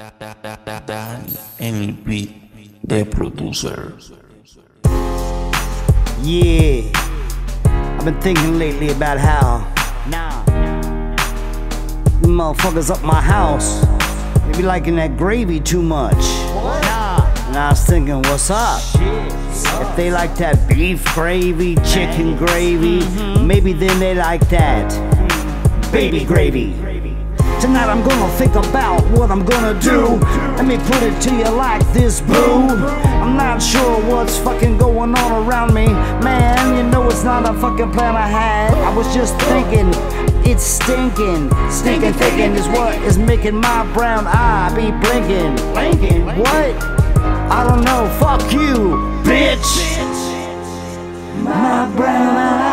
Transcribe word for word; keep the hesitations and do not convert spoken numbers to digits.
Dani en el beat de producer. Yeah, I've been thinking lately about how nah, motherfuckers up my house, they be liking that gravy too much. What? Nah. And I was thinking, what's up? Shit. If they like that beef gravy, chicken gravy, Mm-hmm. maybe then they like that baby gravy. Tonight I'm gonna think about what I'm gonna do. Let me put it to you like this, boo. I'm not sure what's fucking going on around me. Man, you know it's not a fucking plan I had. I was just thinking, it's stinking. Stinking thinking is what is making my brown eye be blinking. Blinking? What? I don't know. Fuck you, bitch. My brown eye